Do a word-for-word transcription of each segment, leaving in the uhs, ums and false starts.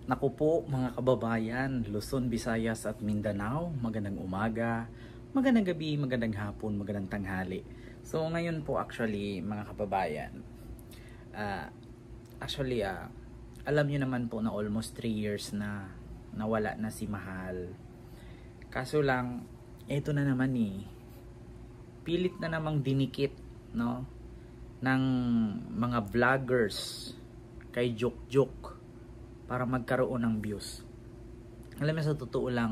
Naku po mga kababayan, Luzon, Visayas at Mindanao, magandang umaga, magandang gabi, magandang hapon, magandang tanghali. So ngayon po actually mga kababayan, uh, actually uh, alam nyo naman po na almost three years na nawala na si Mahal. Kaso lang, eto na naman eh, pilit na namang dinikit no, ng mga vloggers kay Jukjuk para magkaroon ng views. Alam mo, sa totoo lang,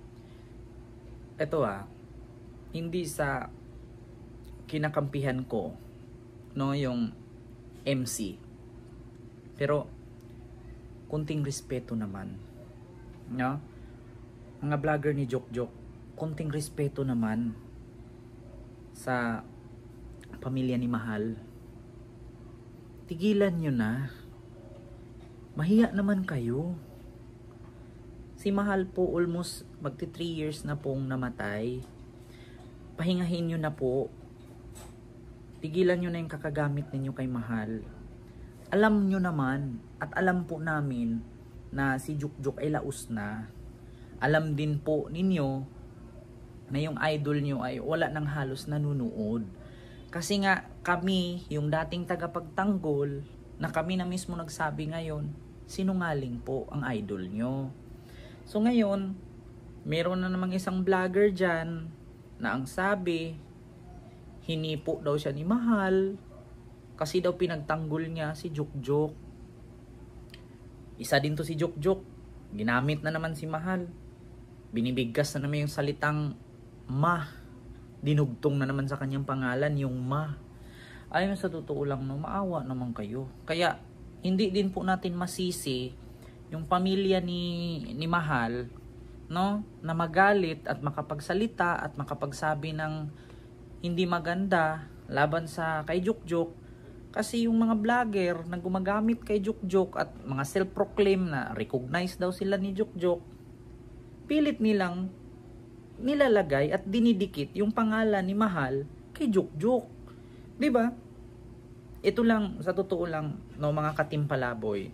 eto ah, hindi sa kinakampihan ko no yung M C, pero kunting respeto naman, no, mga vlogger ni Jukjuk, kunting respeto naman sa pamilya ni Mahal. Tigilan nyo na, mahiya naman kayo. Si Mahal po almost magti three years na pong namatay. Pahingahin nyo na po. Tigilan nyo na yung kakagamit ninyo kay Mahal. Alam nyo naman at alam po namin na si Jukjuk ay laos na. Alam din po ninyo na yung idol nyo ay wala nang halos nanunood. Kasi nga kami, yung dating tagapagtanggol, na kami na mismo nagsabi ngayon, sinungaling po ang idol nyo. So ngayon, meron na namang isang vlogger dyan na ang sabi, hinipo daw siya ni Mahal kasi daw pinagtanggol niya si Jukjuk. Isa din to si Jukjuk, ginamit na naman si Mahal. Binibigkas na naman yung salitang ma. Dinugtong na naman sa kanyang pangalan yung ma. Ayun, sa totoo lang no, maawa naman kayo. Kaya hindi din po natin masisi yung pamilya ni ni Mahal no, na magalit at makapagsalita at makapagsabi ng hindi maganda laban sa kay Jukjuk, kasi yung mga vlogger na gumagamit kay Jukjuk at mga self-proclaim na recognize daw sila ni Jukjuk, pilit nilang nilalagay at dinidikit yung pangalan ni Mahal kay Jukjuk. 'Di ba? Ito lang, sa totoo lang no mga katimpalaboy,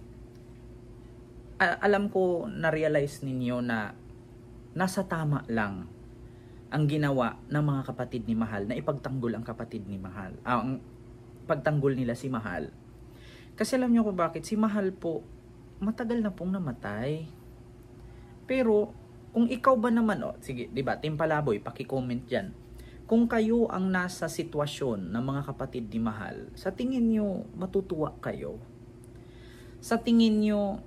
alam ko, na-realize ninyo na nasa tama lang ang ginawa ng mga kapatid ni Mahal na ipagtanggol ang kapatid ni Mahal, ah, ang pagtanggol nila si Mahal. Kasi alam nyo kung bakit? Si Mahal po matagal na pong namatay. Pero kung ikaw ba naman, oh, sige, di ba, Timpalaboy, paki-comment dyan. Kung kayo ang nasa sitwasyon ng mga kapatid ni Mahal, sa tingin nyo matutuwa kayo? Sa tingin nyo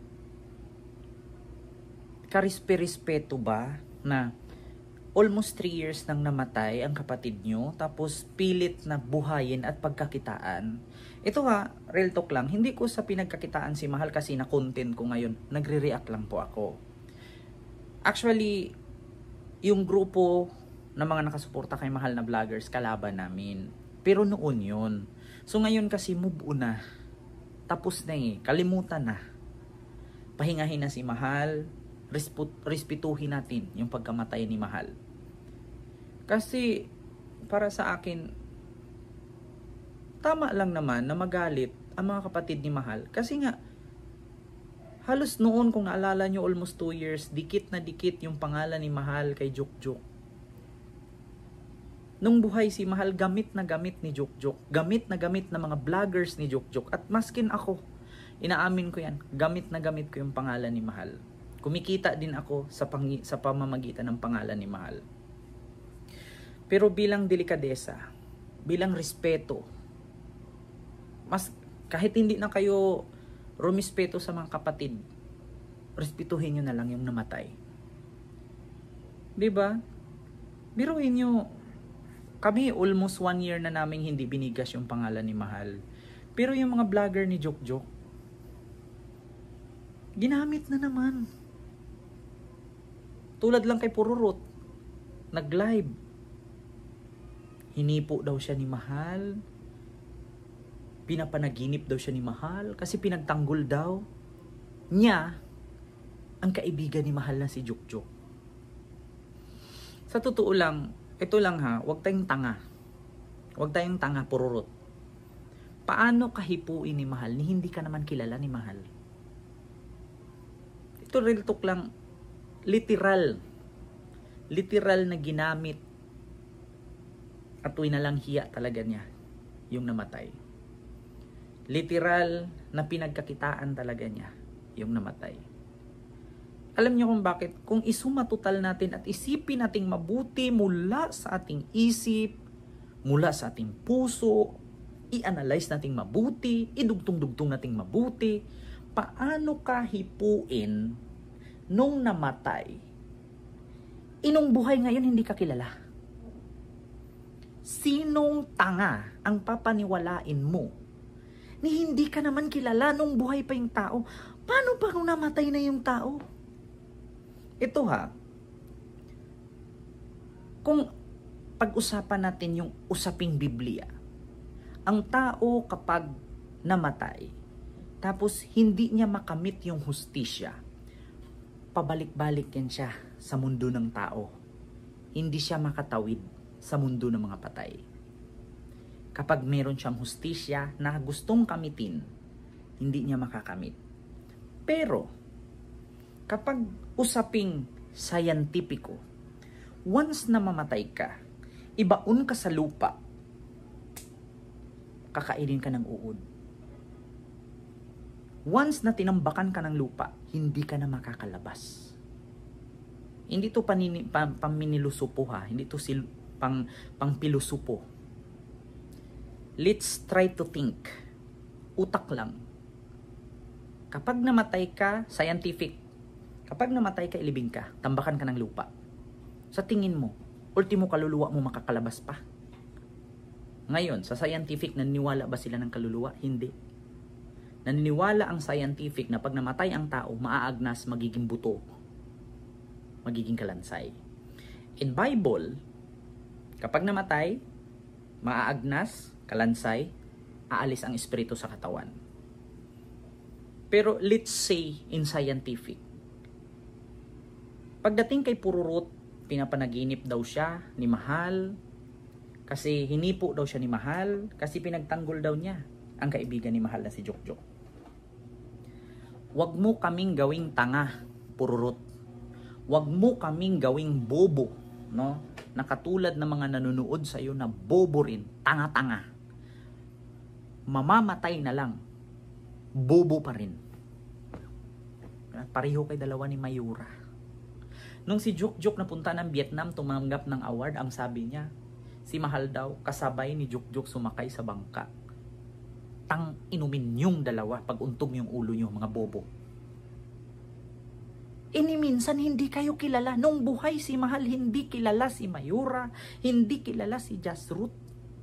karispe-respeto ba na almost three years nang namatay ang kapatid nyo, tapos pilit na buhayin at pagkakitaan? Ito ha, real talk lang, hindi ko sa pinagkakitaan si Mahal kasi na content ko ngayon, nagre-react lang po ako. Actually, yung grupo ng mga nakasuporta kay Mahal na vloggers, kalaban namin. Pero noon yun. So ngayon kasi move on na. Tapos na eh, kalimutan na. Pahingahin na si Mahal, respetuhin natin yung pagkamatay ni Mahal. Kasi para sa akin, tama lang naman na magalit ang mga kapatid ni Mahal. Kasi nga, halos noon, kung naalala nyo, almost two years, dikit na dikit yung pangalan ni Mahal kay Jukjuk. Nung buhay si Mahal, gamit na gamit ni Jukjuk. Gamit na gamit na mga vloggers ni Jukjuk. At maskin ako, inaamin ko yan, gamit na gamit ko yung pangalan ni Mahal. Kumikita din ako sa, pang, sa pamamagitan ng pangalan ni Mahal. Pero bilang delikadesa, bilang respeto, mas, kahit hindi na kayo rumispeto sa mga kapatid, respetuhin nyo na lang yung namatay. Diba? Biruin nyo, kami almost one year na naming hindi binigas yung pangalan ni Mahal. Pero yung mga vlogger ni Jukjuk, ginamit na naman. Tulad lang kay Pururut, nag-live. Hinipo daw siya ni Mahal. Pinapanaginip daw siya ni Mahal kasi pinagtanggol daw niya ang kaibigan ni Mahal na si Jukjuk. Sa totoo lang, ito lang ha, huwag tayong tanga. Huwag tayong tanga, Pururut. Paano kahipuin ni Mahal ni hindi ka naman kilala ni Mahal? to real talk lang, literal. Literal na ginamit at winalang hiya talaga niya yung namatay. Literal na pinagkakitaan talaga niya yung namatay. Alam niyo kung bakit? Kung isumatotal natin at isipin nating mabuti mula sa ating isip, mula sa ating puso, i-analyze nating mabuti, idugtong-dugtong nating mabuti, paano ka hipuin nung namatay? Inong buhay ngayon hindi ka kilala. Sinong tanga ang papaniwalain mo ni hindi ka naman kilala nung buhay pa yung tao? Paano pa kung namatay na yung tao? Ito ha, kung pag-usapan natin yung usaping Biblia, ang tao kapag namatay, tapos hindi niya makamit yung hustisya, pabalik-balik yan siya sa mundo ng tao. Hindi siya makatawid sa mundo ng mga patay. Kapag meron siyang hustisya na gustong kamitin, hindi niya makakamit. Pero, kapag usaping scientifico, once na mamatay ka, ibaon ka sa lupa, kakainin ka ng uod. Once na tinambakan ka ng lupa, hindi ka na makakalabas. Hindi to panini, pam, paminilusupo ha, hindi to sil, pang, pang pilusupo. Let's try to think. Utak lang. Kapag namatay ka, scientific, kapag namatay ka, ilibing ka, tambakan ka ng lupa. Sa tingin mo, ultimo kaluluwa mo makakalabas pa? Ngayon, sa scientific, naniniwala ba sila ng kaluluwa? Hindi. Naniniwala ang scientific na pag namatay ang tao, maaagnas, magiging buto, magiging kalansay. In Bible, kapag namatay, maaagnas, kalansay, aalis ang espiritu sa katawan. Pero let's say in scientific, pagdating kay Pururut, pinapanaginip daw siya ni Mahal, kasi hinipo daw siya ni Mahal, kasi pinagtanggol daw niya ang kaibigan ni Mahal na si Jokjok. Huwag mo kaming gawing tanga, Pururut. Huwag mo kaming gawing bobo, no? Na katulad ng mga nanonood sa iyo na bobo rin, tanga-tanga. Mamamatay na lang, bobo pa rin. Pareho kay dalawa ni Mayura. Nung si Jokjok napunta ng Vietnam tumanggap ng award, ang sabi niya, si Mahal daw kasabay ni Jokjok sumakay sa bangka. Tang inumin yung dalawa pag untog yung ulo nyo, mga bobo. Ini minsan hindi kayo kilala. Nung buhay si Mahal, hindi kilala si Mayura, hindi kilala si Jasruth.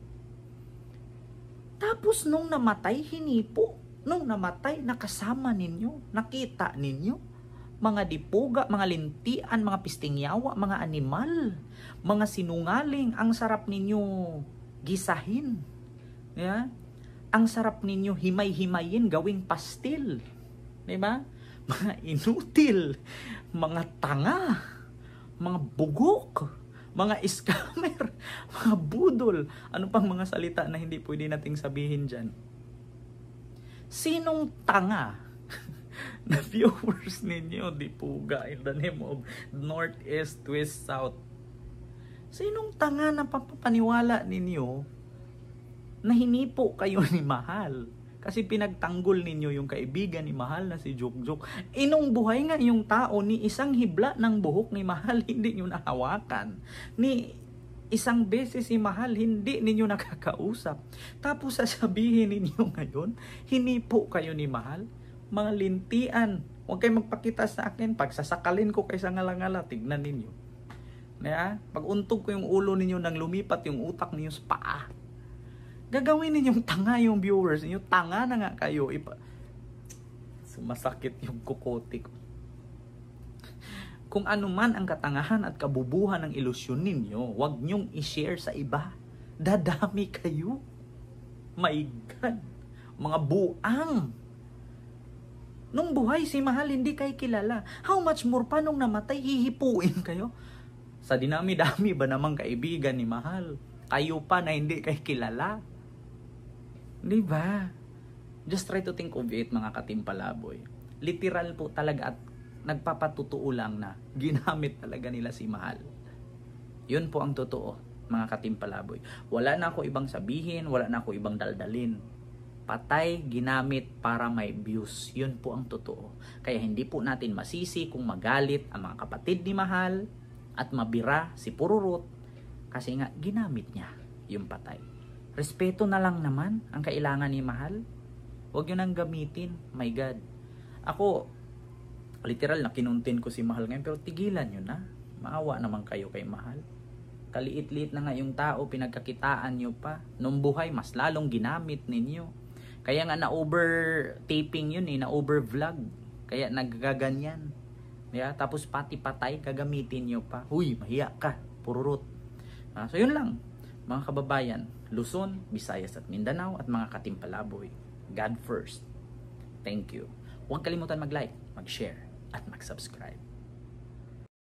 Tapos nung namatay, hinipo. Nung namatay, nakasama ninyo, nakita ninyo, mga dipuga, mga lintian, mga pistingyawa, mga animal, mga sinungaling, ang sarap ninyo gisahin. Yeah? Ang sarap ninyo himay-himayin, gawing pastil. Diba? Mga inutil, mga tanga, mga bugok, mga scammer, mga budol. Ano pang mga salita na hindi pwede nating sabihin dyan? Sinong tanga na viewers ninyo, dipuga, in the name of North, East, West, South? Sinong tanga na papapaniwala ninyo na hinipo kayo ni Mahal? Kasi pinagtanggol ninyo yung kaibigan ni Mahal na si Jokjok. Inong buhay nga yung tao, ni isang hibla ng buhok ni Mahal, hindi nyo nahawakan. Ni isang beses si Mahal, hindi ninyo nakakausap. Tapos sasabihin ninyo ngayon, hinipo kayo ni Mahal? Mga lintian, huwag kayo magpakita sa akin. Pag sasakalin ko kayo sa ngala-ngala, tignan ninyo. Kaya, pag untog ko yung ulo ninyo nang lumipat yung utak ninyo sa paa, gagawin ninyong tanga yung viewers ninyo. Tanga na nga kayo. Ipa... Sumasakit yung kukote ko. Kung ano man ang katangahan at kabubuhan ng ilusyon ninyo, huwag nyong i-share sa iba. Dadami kayo. My God. Mga buang. Nung buhay si Mahal, hindi kayo kilala. How much more pa nung namatay, hihipuin kayo? Sa dinami-dami ba namang kaibigan ni Mahal? Kayo pa na hindi kayo kilala? Di ba? Just try to think of it, mga katimpalaboy. Literal po talaga at nagpapatutuo lang na ginamit talaga nila si Mahal. Yun po ang totoo, mga katimpalaboy. Wala na ako ibang sabihin, wala na ako ibang daldalin. Patay, ginamit para may views. Yun po ang totoo. Kaya hindi po natin masisi kung magalit ang mga kapatid ni Mahal at mabira si Pururut kasi nga ginamit niya yung patay. Respeto na lang naman ang kailangan ni Mahal. Huwag yun ang gamitin. My God. Ako, literal na kinuntin ko si Mahal ngayon, pero tigilan nyo na. Maawa naman kayo kay Mahal. Kaliit-liit na nga yung tao, pinagkakitaan nyo pa. Nung buhay, mas lalong ginamit ninyo. Kaya nga na-over-taping yun eh, na-over-vlog. Kaya naggaganyan. Yeah? Tapos pati patay, gagamitin nyo pa. Huy, mahiya ka, Pururut. Ah, so yun lang, mga kababayan, Luzon, Visayas at Mindanao at mga katimpalaboy. God first. Thank you. Huwag kalimutan mag-like, mag-share at mag-subscribe.